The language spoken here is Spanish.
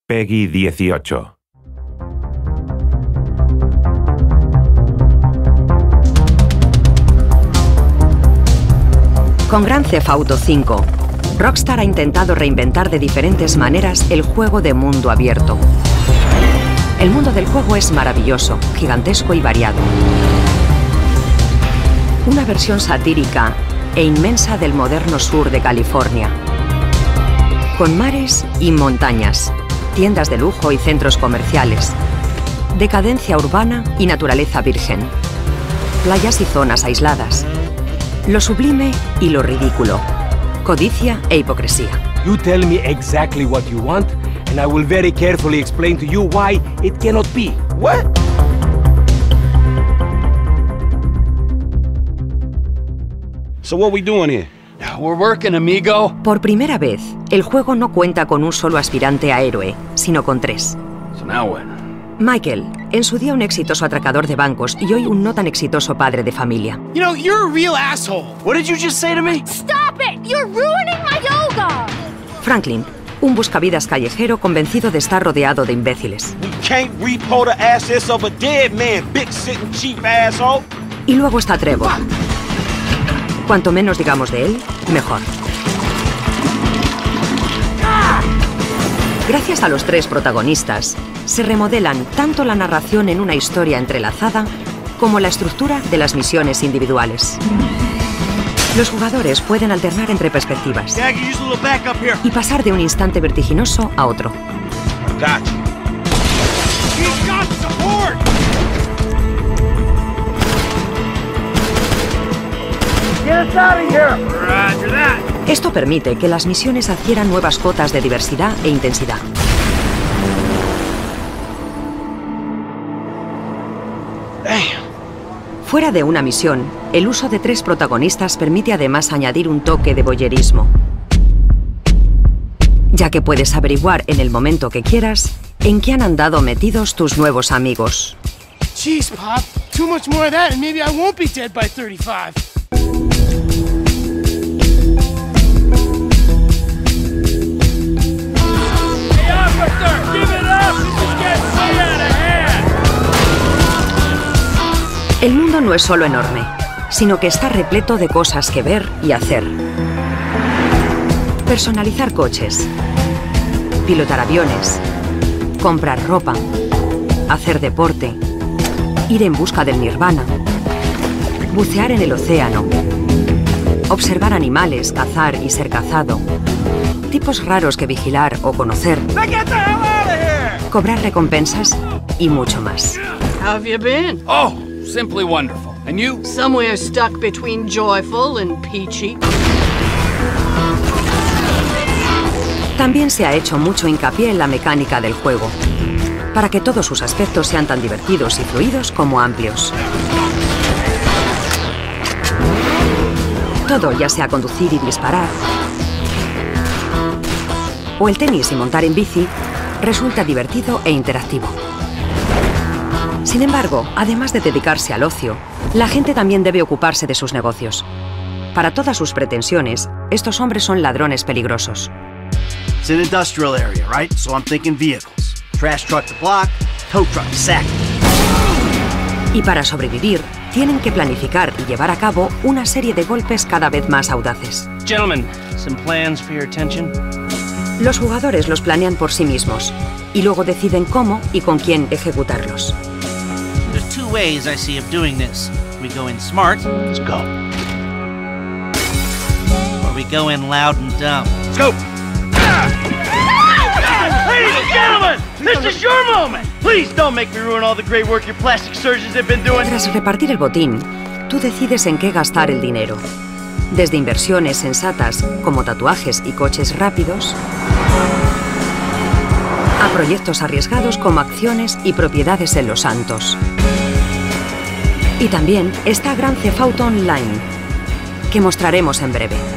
Peggy 18. Con Grand Theft Auto V, Rockstar ha intentado reinventar de diferentes maneras el juego de mundo abierto. El mundo del juego es maravilloso, gigantesco y variado. Una versión satírica e inmensa del moderno sur de California, con mares y montañas, tiendas de lujo y centros comerciales, decadencia urbana y naturaleza virgen, playas y zonas aisladas, lo sublime y lo ridículo, codicia e hipocresía. You tell me exactly what you want, and I will very carefully explain to you why it cannot be. What? So what we doing here? We're working, amigo. Por primera vez, el juego no cuenta con un solo aspirante a héroe, sino con 3. So now what? Michael, en su día un exitoso atracador de bancos y hoy un no tan exitoso padre de familia. You know, you're a real asshole. What did you just say to me? Stop it! You're ruining my yoga! Franklin, un buscavidas callejero convencido de estar rodeado de imbéciles. We can't repo the assets of a dead man, big sitting cheap asshole. Y luego está Trevor. Cuanto menos digamos de él, mejor. Gracias a los 3 protagonistas, se remodelan tanto la narración en una historia entrelazada como la estructura de las misiones individuales. Los jugadores pueden alternar entre perspectivas y pasar de un instante vertiginoso a otro. Esto permite que las misiones adquieran nuevas cotas de diversidad e intensidad. Fuera de una misión, el uso de 3 protagonistas permite además añadir un toque de voyerismo, ya que puedes averiguar en el momento que quieras en qué han andado metidos tus nuevos amigos. Jeez, Pop. Too much more of that and maybe I won't be dead by 35. El mundo no es solo enorme, sino que está repleto de cosas que ver y hacer. Personalizar coches, pilotar aviones, comprar ropa, hacer deporte, ir en busca del nirvana, bucear en el océano, observar animales, cazar y ser cazado, tipos raros que vigilar o conocer, cobrar recompensas y mucho más. How have you been? Oh, simply wonderful. And you? Somewhere stuck between joyful and peachy. También se ha hecho mucho hincapié en la mecánica del juego, para que todos sus aspectos sean tan divertidos y fluidos como amplios. Todo, ya sea conducir y disparar, o el tenis y montar en bici, resulta divertido e interactivo. Sin embargo, además de dedicarse al ocio, la gente también debe ocuparse de sus negocios. Para todas sus pretensiones, estos hombres son ladrones peligrosos. It's an industrial area, right? So I'm thinking vehicles. Trash truck to block, tow truck to sack. Y para sobrevivir, tienen que planificar y llevar a cabo una serie de golpes cada vez más audaces. Gentlemen, some plans for your attention. Los jugadores los planean por sí mismos y luego deciden cómo y con quién ejecutarlos. There's 2 ways I see of doing this. We go in smart. Let's go. Or we go in loud and dumb. Let's go. Ladies and gentlemen, this is your moment. Please don't make me ruin all the great work your plastic surgeons have been doing. Tras repartir el botín, tú decides en qué gastar el dinero. Desde inversiones sensatas como tatuajes y coches rápidos, a proyectos arriesgados como acciones y propiedades en Los Santos. Y también está Grand Theft Auto Online, que mostraremos en breve.